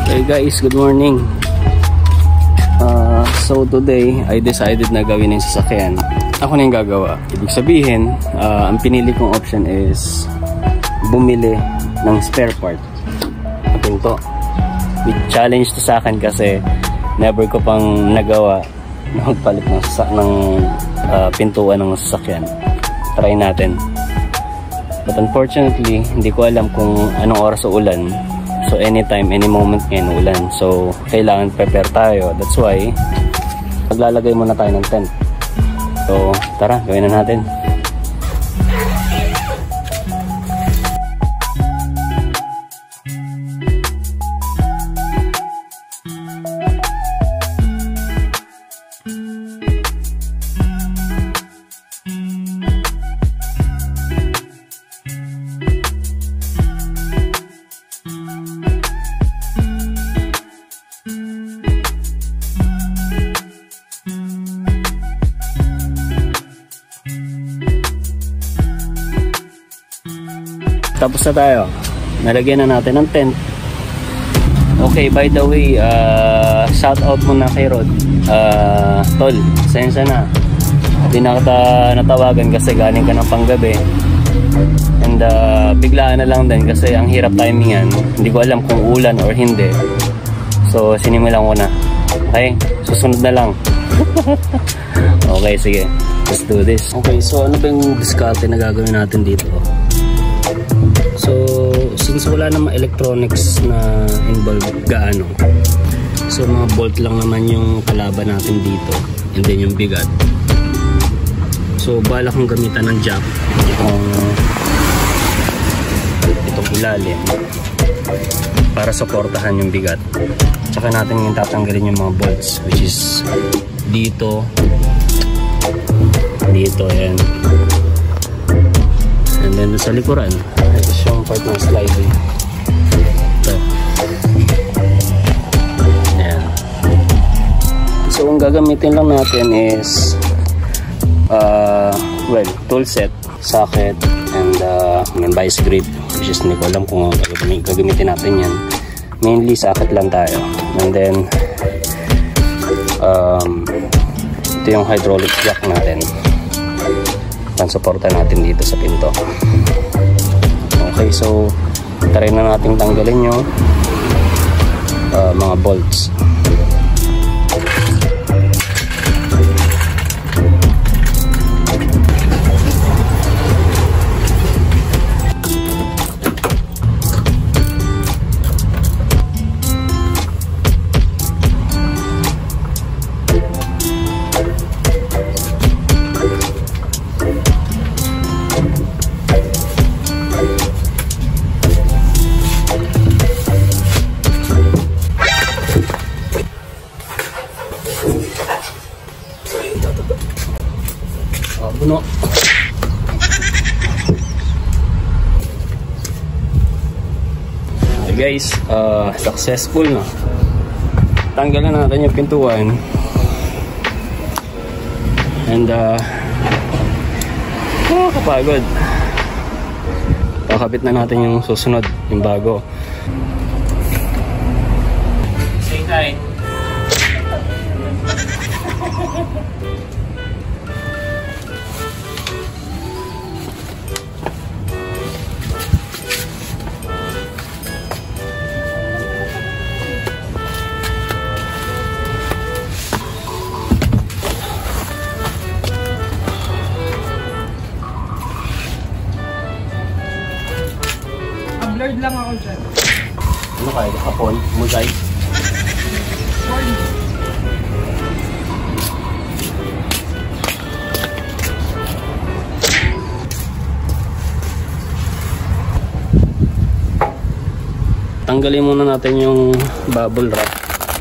Hey guys, good morning. So today, I decided na gawin yung sasakyan. Ako na yung gagawa. Ibig sabihin, ang pinili kong option is bumili ng spare part. Ito. Big challenge to sa akin kasi never ko pang nagawa na magpalit ng pintuan ng sasakyan. Try natin. But unfortunately, hindi ko alam kung anong oras o ulan. So anytime, any moment ngayon ulan. So kailangan prepare tayo. That's why maglalagay muna tayo ng tent. So tara, gawin na natin. Tapos na tayo. Nalagyan na natin ng tent. Okay, by the way, shout out muna kay Rod. Tol, sensya na. Hindi na kita natawagan kasi galing ka ng panggabi. And biglaan na lang din kasi ang hirap timingan. Hindi ko alam kung ulan or hindi. So, sinimulan ko na. Okay, susunod na lang. Okay, sige. Let's do this. Okay, so ano ba yung diskarte na gagawin natin dito? So, since wala namang electronics na involved gaano, so mga bolt lang naman yung kalaban natin dito, and then yung bigat. So, bala kong gamitan ng jack itong ilalim para suportahan yung bigat. Tsaka natin yung tatanggalin yung mga bolts, which is dito, ayan, and then sa likuran. Ito yung part ng sliding. Ito. Ayan. So, ang gagamitin lang natin is well, tool set, socket, and may vice grip, which is hindi ko alam kung gagamitin natin yan. Mainly socket lang tayo. And then ito yung hydraulic jack natin, pansuporta natin dito sa pinto. Okay, so try na natin tanggalin yung mga bolts. Buno. Okay guys, successful na. Tanggalan natin yung pintuan. And kapagod. Kakabit na natin yung susunod, yung bago. Say hi. Blurred lang ako dyan. Ano kaya? Kapon? Muzay? Corn. Tanggalin muna natin yung bubble wrap.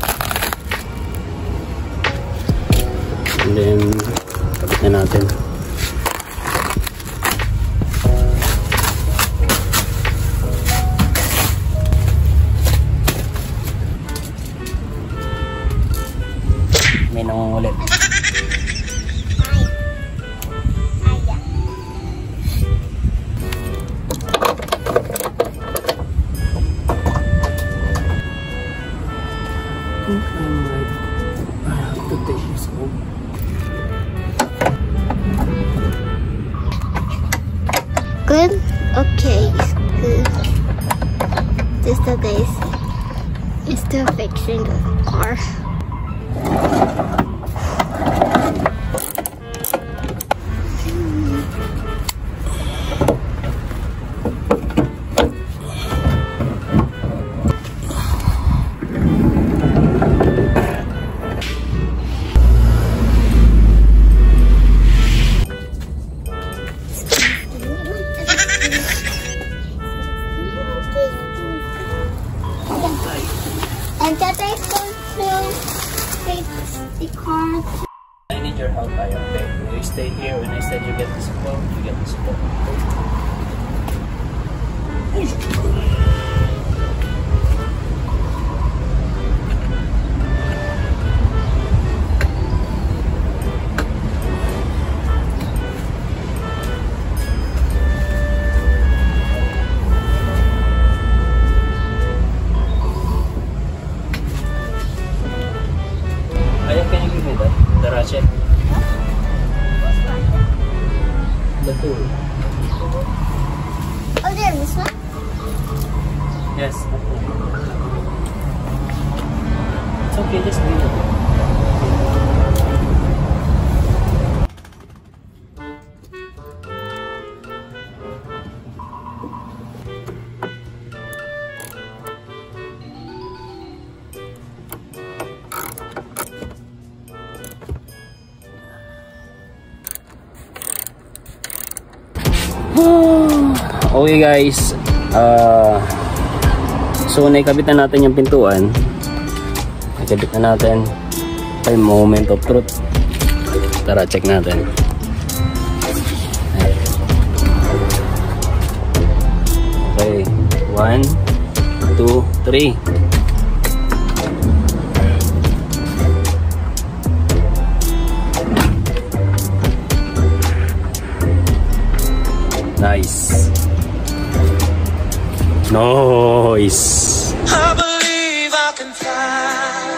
And then, kapit na natin. May nangungulit. think I might have to take this home. Good? Okay, it's good. Just the days is still fixing the car. And that is going to fix the car. I need your help, okay? You stay here. When I said you get the support, you get the support. Can you give me that? The ratchet? The tool. Oh, there, this one? Yes. It's okay, just leave it. Okay guys, so naikabit na natin yung pintuan. Naikabit na natin. Ay, moment of truth. Tara, check natin. Okay, 1, 2, 3. Nice. Nice. I believe I can fly.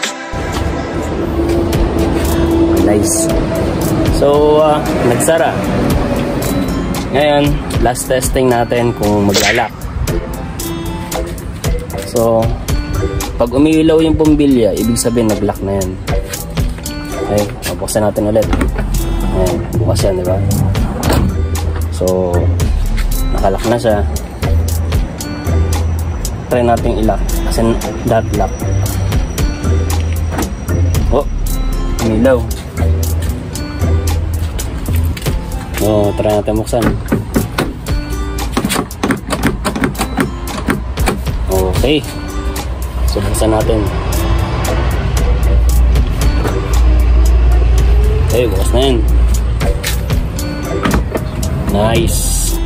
Nice. So, nagsara. Ngayon, last testing natin kung maglalak. So, pag umiilaw yung pumbilya, ibig sabihin naglock na yan. Okay, mabuksan natin ulit. Ayan, bukas yan, diba? So, nakalock na siya. Try natin i-lock kasi that lock. Oh, umilaw. Oh, try natin buksan. Okay, so buksan natin. Okay, bukas na yan. Nice.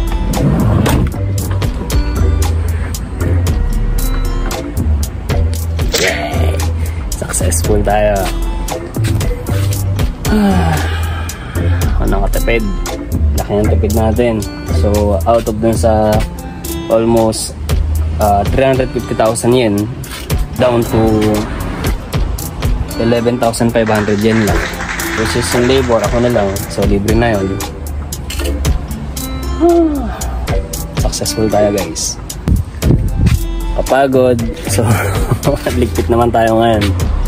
Successful tayo. Nakatipid. Laki ng tipid natin. So out of dun sa almost 350,000 yen down to 11,500 yen lang, which is yung labor ako na lang, so libre na yun. Successful tayo guys. Kapagod, so ligpit naman tayo ngayon.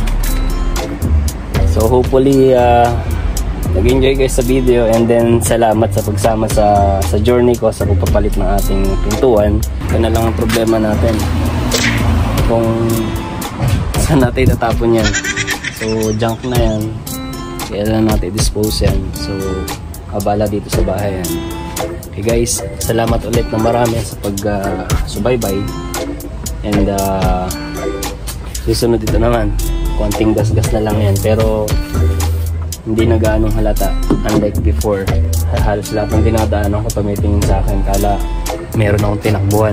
So hopefully nag-enjoy guys sa video, and then salamat sa pagsama sa journey ko sa pagpapalit ng ating pintuan. Ito na lang ang problema natin, kung saan natin tatapon yan. So junk na yan, kailan natin dispose yan. So abala dito sa bahay yan. Okay guys, salamat ulit na marami sa pag-subaybay. And susunod dito naman, konting gas-gas na lang yan, pero hindi na gaanong halata, unlike before. Halos lahat ng dinadaanan ko tumitingin sa akin, kala meron akong tinakbuhan.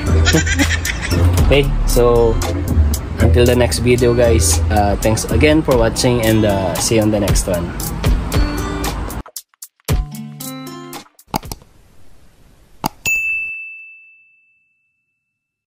Okay, so until the next video guys, thanks again for watching, and see you on the next one.